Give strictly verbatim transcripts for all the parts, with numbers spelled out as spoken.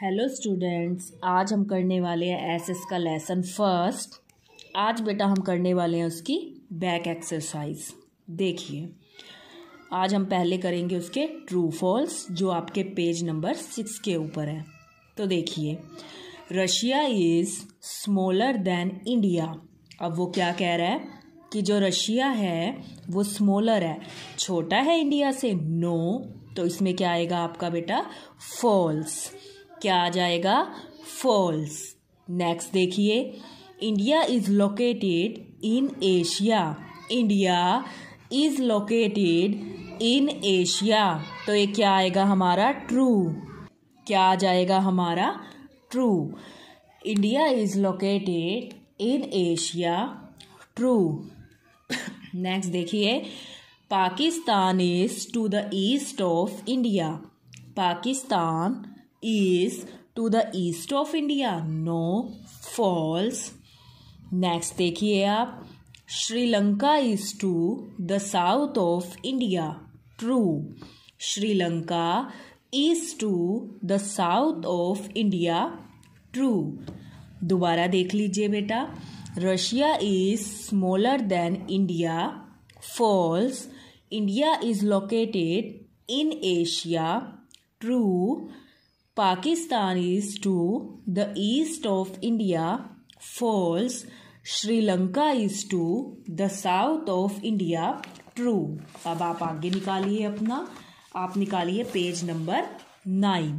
Hello students, आज हम करने वाले हैं एसएस का लेसन फर्स्ट। आज बेटा हम करने वाले हैं उसकी बैक एक्सरसाइज। देखिए, आज हम पहले करेंगे उसके ट्रू फॉल्स जो आपके पेज नंबर सिक्स के ऊपर है। तो देखिए, Russia is smaller than India. अब वो क्या कह रहा है कि जो रशिया है वो स्मॉलर है, छोटा है इंडिया से। नो, तो इसमें क्या आएगा आपका बेटा? फॉल्स। क्या आ जाएगा? फॉल्स। नेक्स्ट देखिए, India is located in Asia. India is located in Asia, तो ये क्या आएगा हमारा? ट्रू। क्या आ जाएगा हमारा? True. India is located in Asia, true. Next देखिए, Pakistan is to the east of India. Pakistan is to the east of India. No, false. Next देखिए आप, Sri Lanka is to the south of India. True. Sri Lanka is to the south of India. True. दोबारा देख लीजिए बेटा, Russia is smaller than India. False. India is located in Asia. True. Pakistan is to the east of India. False. Sri Lanka is to the south of India. True. अब आप आगे निकालिए अपना, आप निकालिए page number nine.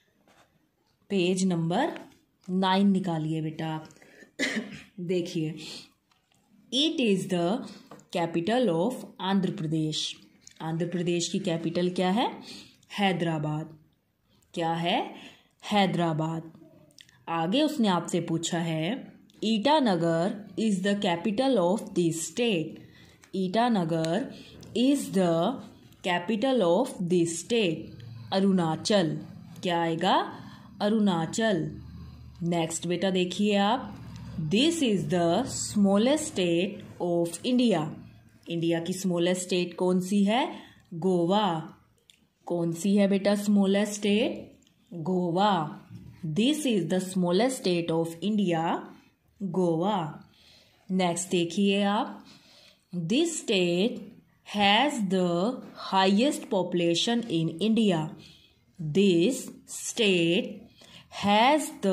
Page number nine निकालिए बेटा आप। देखिए, it is the capital of Andhra Pradesh. Andhra Pradesh की कैपिटल क्या है? हैदराबाद। क्या है? हैदराबाद। आगे उसने आपसे पूछा है, Itanagar is the capital of this state. Itanagar is the capital of this state. Arunachal. क्या आएगा? अरुणाचल। नेक्स्ट बेटा देखिए आप, this is the smallest state of India. India की स्मॉलेस्ट स्टेट कौन सी है? गोवा। कौन सी है बेटा smallest state? Goa. This is the smallest state of India, Goa. Next देखिए आप, this state has the highest population in India. This state has the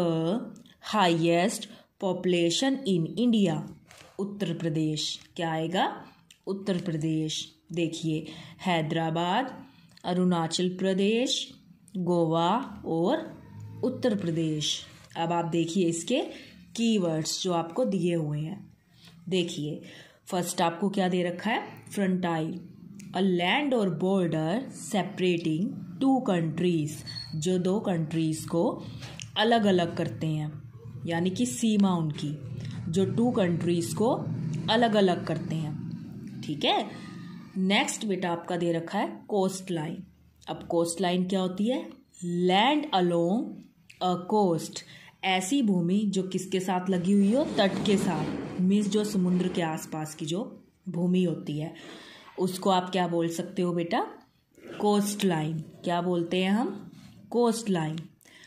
highest population in India. Uttar Pradesh. क्या आएगा? उत्तर प्रदेश। देखिए, हैदराबाद, अरुणाचल प्रदेश, गोवा और उत्तर प्रदेश। अब आप देखिए इसके कीवर्ड्स जो आपको दिए हुए हैं। देखिए, फर्स्ट आपको क्या दे रखा है? फ्रंटाइल, अ लैंड और बॉर्डर सेपरेटिंग टू कंट्रीज। जो दो कंट्रीज को अलग अलग करते हैं, यानी कि सीमा उनकी, जो टू कंट्रीज को अलग अलग करते हैं। ठीक है। नेक्स्ट बेटा आपका दे रखा है कोस्ट लाइन। अब कोस्ट लाइन क्या होती है? Land along a coast. ऐसी भूमि जो किसके साथ लगी हुई हो? तट के साथ। मीन्स जो समुद्र के आसपास की जो भूमि होती है उसको आप क्या बोल सकते हो बेटा? Coastline. क्या बोलते हैं हम? Coast line.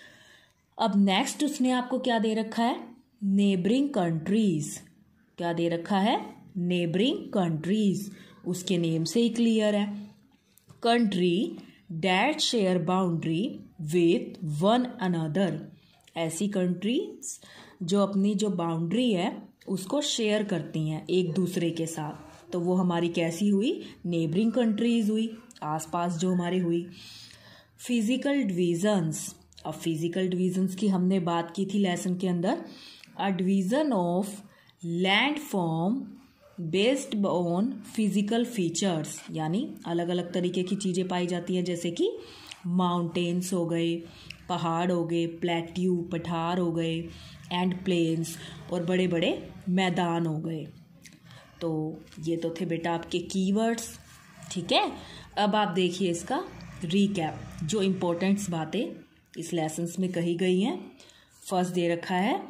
अब नेक्स्ट उसने आपको क्या दे रखा है? Neighbouring countries. क्या दे रखा है? Neighbouring countries. उसके नेम से ही क्लियर है। Country that share boundary with one another. ऐसी कंट्रीज जो अपनी जो बाउंड्री है उसको शेयर करती हैं एक दूसरे के साथ, तो वो हमारी कैसी हुई? नेबरिंग कंट्रीज हुई, आसपास जो हमारी हुई। Physical divisions. अब फिजिकल डिविजन्स की हमने बात की थी लेसन के अंदर। A division of landform based on physical features, यानी अलग अलग तरीके की चीज़ें पाई जाती हैं, जैसे कि माउंटेन्स हो गए, पहाड़ हो गए, प्लेट्यू पठार हो गए, एंड प्लेन्स, और बड़े बड़े मैदान हो गए। तो ये तो थे बेटा आपके कीवर्ड्स। ठीक है। अब आप देखिए इसका रीकैप, जो इम्पोर्टेंट्स बातें इस लेसन्स में कही गई हैं। फर्स्ट दे रखा है,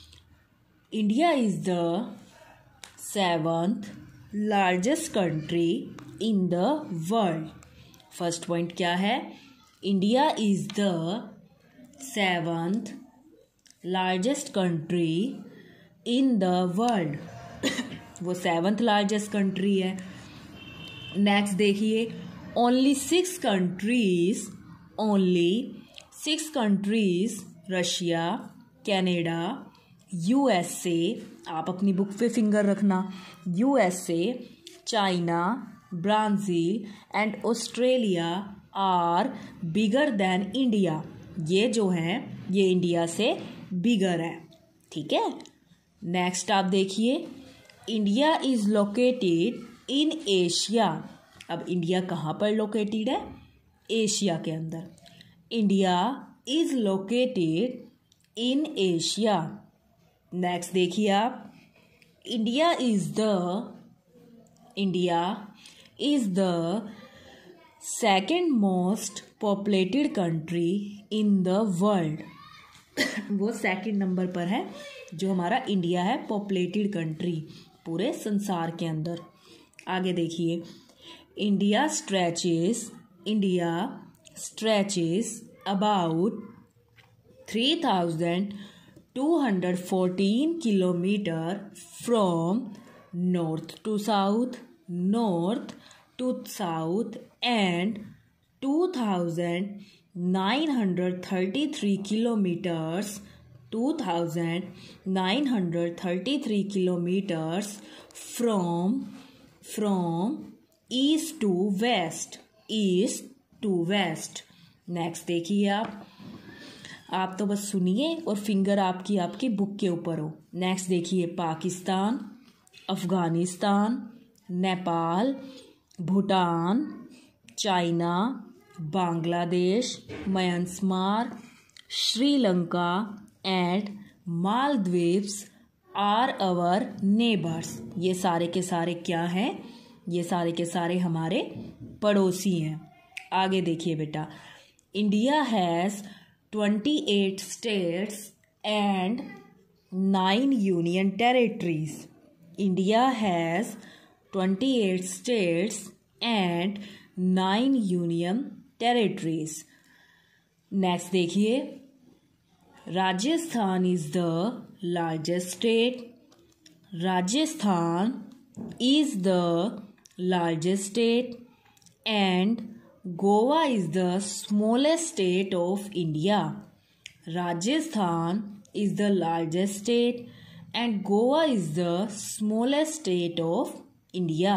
India is the seventh largest country in the world. First point क्या है? India is the seventh largest country in the world. वो सेवंथ लार्जेस्ट कंट्री है। नेक्स्ट देखिए, only six countries only six countries Russia, Canada, USA, आप अपनी book पे finger रखना, USA, China, Brazil and Australia are bigger than India. ये जो है ये इंडिया से बिगर है, ठीक है। नेक्स्ट आप देखिए, India is located in Asia. अब इंडिया कहाँ पर लोकेटेड है? एशिया के अंदर। India is located in Asia. Next देखिए आप, India is the India is the second most populated country in the world. वो सेकंड नंबर पर है जो हमारा इंडिया है, पॉपुलेटेड कंट्री पूरे संसार के अंदर। आगे देखिए, India stretches India stretches about three thousand two hundred fourteen kilometer from north to south north to south and two thousand nine hundred thirty three kilometers two thousand nine hundred thirty three kilometers from from east to west east to west. Next देखिए आप आप तो बस सुनिए और finger आपकी आपकी book के ऊपर हो। नेक्स्ट देखिए, Pakistan, Afghanistan, Nepal, Bhutan, China, Bangladesh, Myanmar, Sri Lanka and Maldives are our neighbours. ये सारे के सारे क्या हैं? ये सारे के सारे हमारे पड़ोसी हैं। आगे देखिए बेटा, India has twenty eight states and nine union territories. India has twenty eight states and nine union territories. Next देखिए, Rajasthan is the largest state. Rajasthan is the largest state and Goa is the smallest state of India. Rajasthan is the largest state and Goa is the smallest state of India.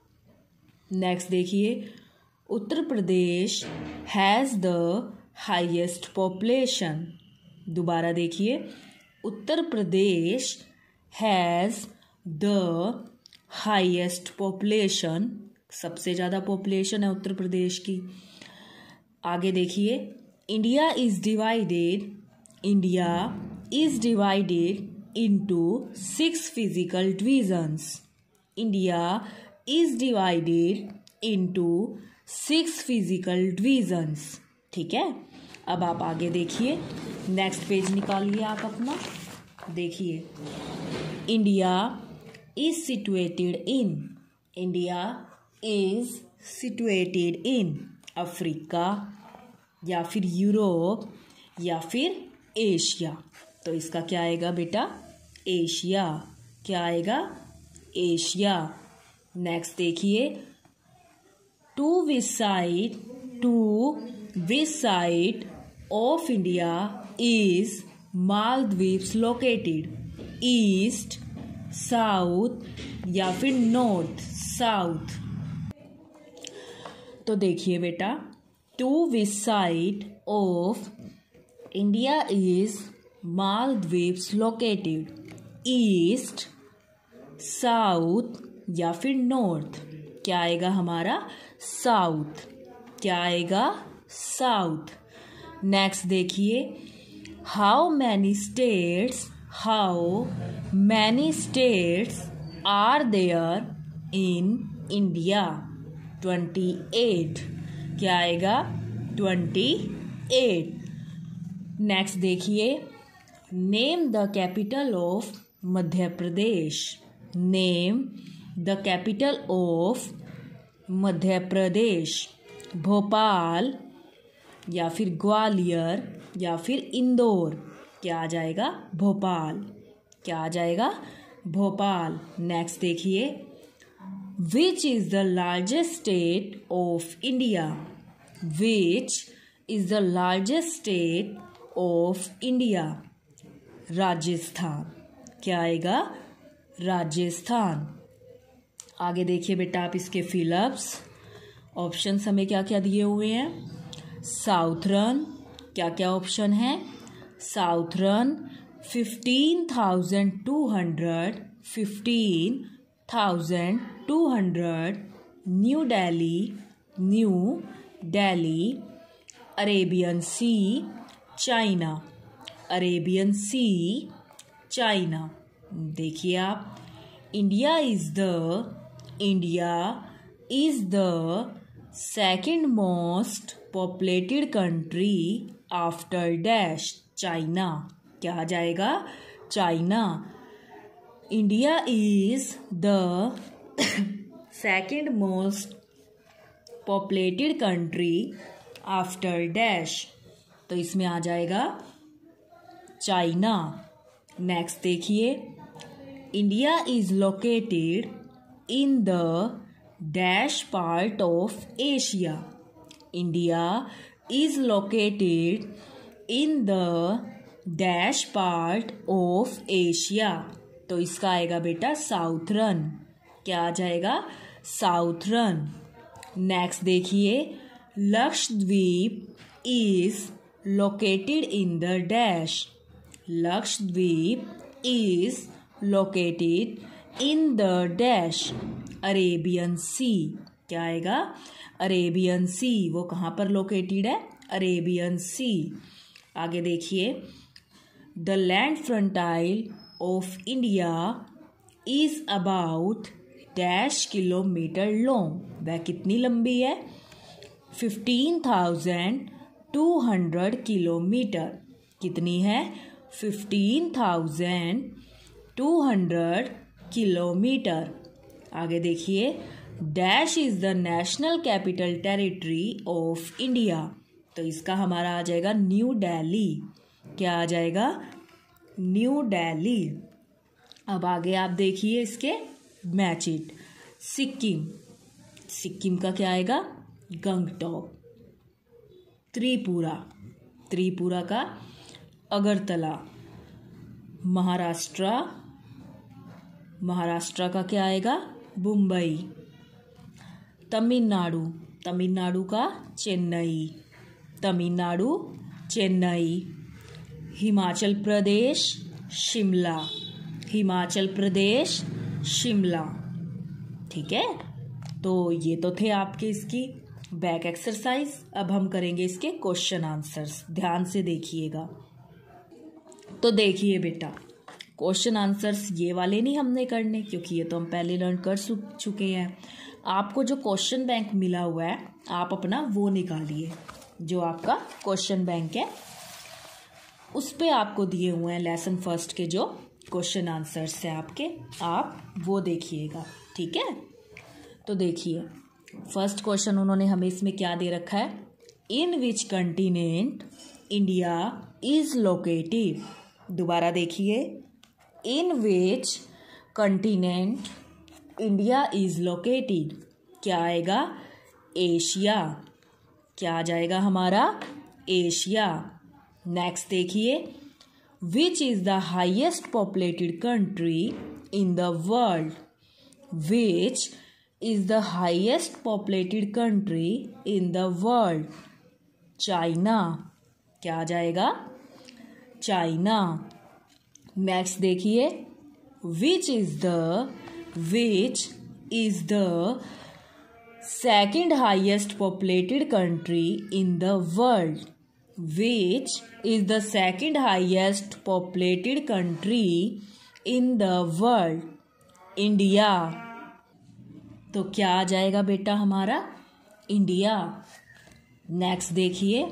Next देखिए, Uttar Pradesh has the highest population. दोबारा देखिए, Uttar Pradesh has the highest population, सबसे ज़्यादा population है उत्तर प्रदेश की। आगे देखिए, India is divided India is divided into six physical divisions. India is divided into six physical divisions, ठीक है। अब आप आगे देखिए, नेक्स्ट पेज निकालिए आप अपना। देखिए, India is situated in India is situated in Africa या फिर यूरोप या फिर एशिया। तो इसका क्या आएगा बेटा? एशिया। क्या आएगा? एशिया। नेक्स्ट देखिए, to which side to which side of India is Maldives located? East, south या फिर नॉर्थ साउथ। तो देखिए बेटा, to which side of India is Maldives located? East, south या फिर नॉर्थ। क्या आएगा हमारा? साउथ। क्या आएगा? साउथ। नेक्स्ट देखिए, how many states how many states are there in India? Twenty eight. क्या आएगा? Twenty eight. नेक्स्ट देखिए, name the capital of Madhya Pradesh. Name the capital of Madhya Pradesh. Bhopal या फिर ग्वालियर या फिर इंदौर। क्या आ जाएगा? भोपाल। क्या आ जाएगा? भोपाल। नेक्स्ट देखिए, which is the largest state of India? Which is the largest state of India? Rajasthan. क्या आएगा? राजस्थान। आगे देखिए बेटा आप इसके फिलअप्स। ऑप्शंस हमें क्या क्या दिए हुए हैं? साउथर्न, क्या क्या ऑप्शन है? Southern fifteen thousand two hundred, fifteen thousand two hundred, New Delhi, New Delhi, Arabian Sea, China, Arabian Sea, China. देखिए आप, India is the India is the second most populated country after dash, China. क्या आ जाएगा? China. India is the second most populated country after dash, तो इसमें आ जाएगा China. Next देखिए, India is located in the dash part of Asia. India is located in the dash part of Asia, तो इसका आएगा बेटा साउथर्न। क्या आ जाएगा? साउथर्न। नेक्स्ट देखिए, Lakshadweep is located in the dash. Lakshadweep is located in the dash, Arabian Sea. क्या आएगा? Arabian Sea. वो कहाँ पर लोकेटेड है? Arabian Sea. आगे देखिए, the land frontier of India is about dash kilometer long. वह कितनी लंबी है? Fifteen thousand two hundred kilometer. कितनी है? Fifteen thousand two hundred kilometer. आगे देखिए, dash is the national capital territory of India, तो इसका हमारा आ जाएगा न्यू दिल्ली। क्या आ जाएगा? न्यू दिल्ली। अब आगे आप देखिए इसके मैच इट। सिक्किम, सिक्किम का क्या आएगा? गंगटोक। त्रिपुरा, त्रिपुरा का अगरतला। महाराष्ट्र, महाराष्ट्र का क्या आएगा? मुंबई। तमिलनाडु, तमिलनाडु का चेन्नई, तमिलनाडु चेन्नई। हिमाचल प्रदेश शिमला, हिमाचल प्रदेश शिमला। ठीक है, तो ये तो थे आपके इसकी बैक एक्सरसाइज। अब हम करेंगे इसके क्वेश्चन आंसर्स। ध्यान से देखिएगा। तो देखिए बेटा, क्वेश्चन आंसर्स ये वाले नहीं हमने करने, क्योंकि ये तो हम पहले लर्न कर चुके हैं। आपको जो क्वेश्चन बैंक मिला हुआ है आप अपना वो निकालिए। जो आपका क्वेश्चन बैंक है उस पे आपको दिए हुए हैं लेसन फर्स्ट के जो क्वेश्चन आंसर्स हैं आपके, आप वो देखिएगा। ठीक है, तो देखिए फर्स्ट क्वेश्चन उन्होंने हमें इसमें क्या दे रखा है? In which continent India is located. दोबारा देखिए, in which continent India is located. क्या आएगा? एशिया। क्या आ जाएगा हमारा? एशिया। नेक्स्ट देखिए, which is the highest populated country in the world. Which is the highest populated country in the world. China. क्या आ जाएगा? चाइना। नेक्स्ट देखिए, which is the which is the second highest populated country in the world. Which is the second highest populated country in the world. India. तो क्या आ जाएगा बेटा हमारा? इंडिया। नेक्स्ट देखिए,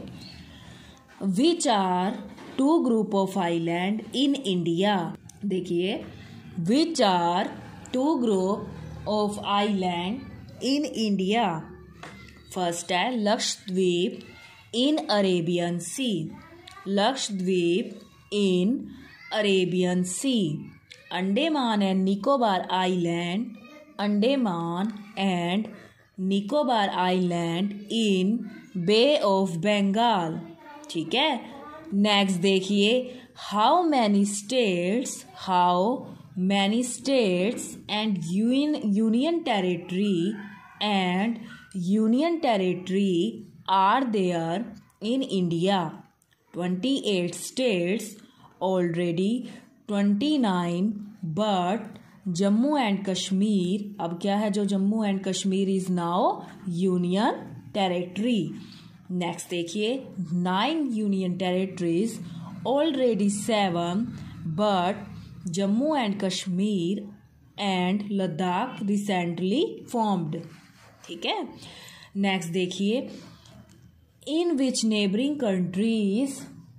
which are two group of island in India. देखिए, which are two group of island in India. First है Lakshadweep in Arabian Sea. Lakshadweep in Arabian Sea, Andaman and Nicobar island, Andaman and Nicobar island in Bay of Bengal. ठीक है, next देखिए, how many states, how many states and union territory and union territory are there in India. Twenty eight states already, twenty nine but Jammu and Kashmir, अब क्या है जो Jammu and Kashmir is now union territory. Next देखिए, nine union territories already seven but Jammu and Kashmir and Ladakh recently formed. ठीक है, next देखिए, in which neighbouring countries,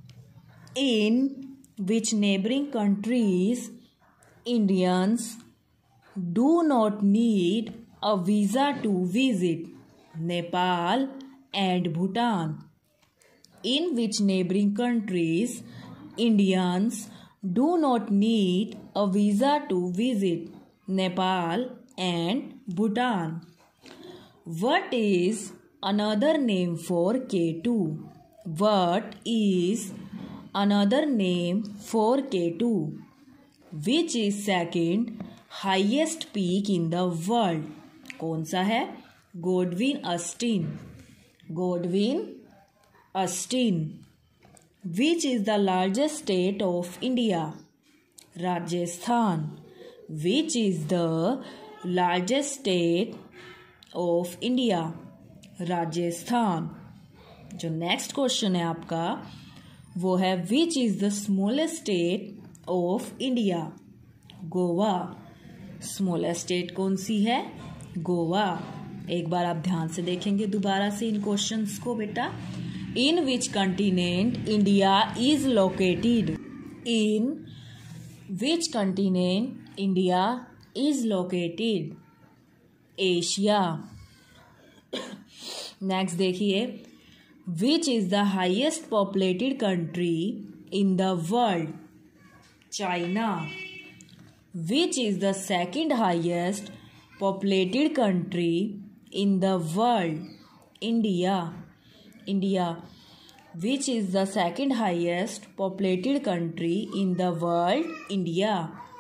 in which neighbouring countries Indians do not need a visa to visit Nepal and Bhutan. In which neighboring countries Indians do not need a visa to visit Nepal and Bhutan? What is another name for K two? What is another name for K two? Which is second highest peak in the world? कौन सा है? Godwin Austen, Godwin Austen. Which is the largest state of India? Rajasthan. Which is the largest state of India? Rajasthan. जो next question है आपका वो है, Which is the smallest state of India? Goa. Smallest state कौन सी है? गोवा। एक बार आप ध्यान से देखेंगे दोबारा से इन क्वेश्चंस को बेटा। In which continent India is located? In which continent India is located? Asia. Next देखिए, which is the highest populated country in the world? China. Which is the second highest populated country in the world? India. India. Which is the second highest populated country in the world? India.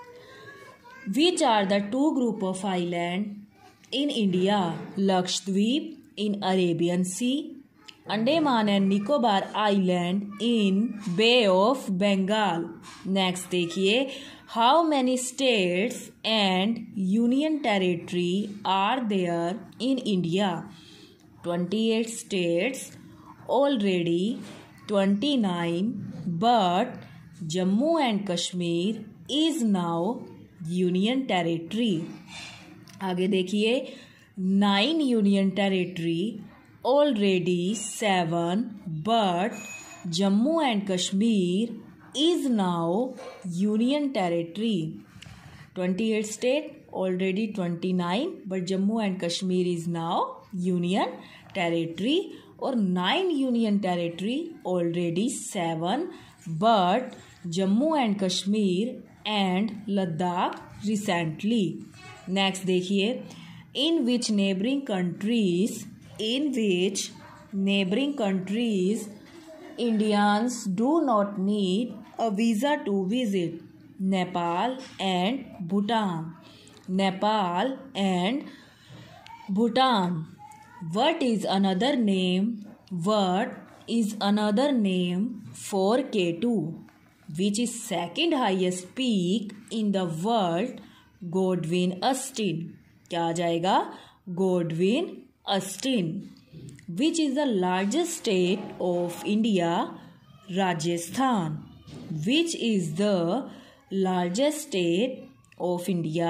Which are the two group of island in India? Lakshadweep in Arabian Sea, Andaman and Nicobar island in Bay of Bengal. Next देखिए, how many states and union territory are there in India? Twenty eight states already, twenty nine but Jammu and Kashmir is now union territory. आगे देखिए, nine union territory already seven but Jammu and Kashmir is now union territory. twenty-eight state already twenty-nine but Jammu and Kashmir is now union territory, और nine union territory already seven but Jammu and Kashmir and Ladakh recently. Next देखिए, in which neighboring countries in which neighboring countries Indians do not need a visa to visit Nepal and Bhutan. Nepal and Bhutan. What is another name? What is another name for K two? Which is second highest peak in the world? Godwin Austen. क्या आ जाएगा? Godwin Austen. Which is the largest state of India? Rajasthan. Which is the largest state of India?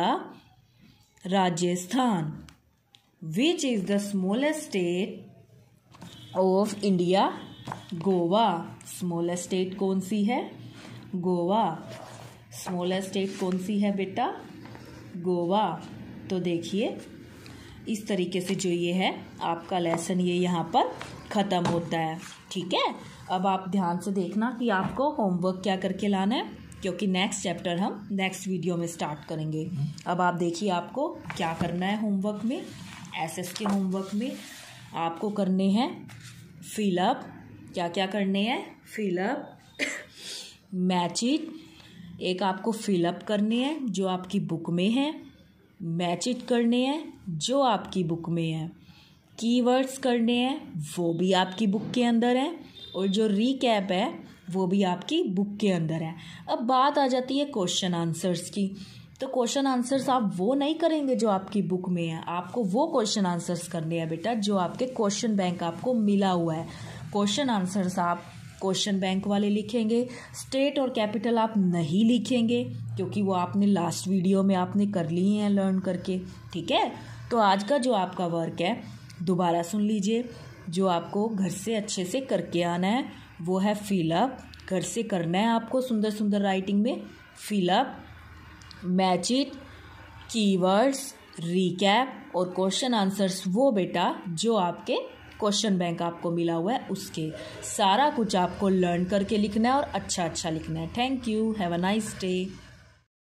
Rajasthan. Which is the smallest state of India? Goa. Smallest state कौन सी है? Goa. Smallest state कौन सी है बेटा? गोवा। तो देखिए इस तरीके से जो ये है आपका लेसन ये यहाँ पर ख़त्म होता है। ठीक है। अब आप ध्यान से देखना कि आपको होमवर्क क्या करके लाना है, क्योंकि नेक्स्ट चैप्टर हम नेक्स्ट वीडियो में स्टार्ट करेंगे। अब आप देखिए आपको क्या करना है होमवर्क में। एसएस के होमवर्क में आपको करने हैं फिलअप। क्या क्या करने हैं? फिलअप, मैच इट, एक आपको फिलअप करने हैं जो आपकी बुक में है, मैच इट करने हैं जो आपकी बुक में है, कीवर्ड्स करने हैं वो भी आपकी बुक के अंदर है, और जो रीकैप है वो भी आपकी बुक के अंदर है। अब बात आ जाती है क्वेश्चन आंसर्स की। तो क्वेश्चन आंसर्स आप वो नहीं करेंगे जो आपकी बुक में है, आपको वो क्वेश्चन आंसर्स करने हैं बेटा जो आपके क्वेश्चन बैंक आपको मिला हुआ है। क्वेश्चन आंसर्स आप क्वेश्चन बैंक वाले लिखेंगे। स्टेट और कैपिटल आप नहीं लिखेंगे क्योंकि वो आपने लास्ट वीडियो में आपने कर ली हैं लर्न करके, ठीक है। तो आज का जो आपका वर्क है दोबारा सुन लीजिए। जो आपको घर से अच्छे से करके आना है वो है फिलअप। घर से करना है आपको सुंदर सुंदर राइटिंग में fill up, match it, keywords, recap और क्वेश्चन आंसर्स वो बेटा जो आपके क्वेश्चन बैंक आपको मिला हुआ है उसके। सारा कुछ आपको लर्न करके लिखना है और अच्छा अच्छा लिखना है। Thank you, have a nice day.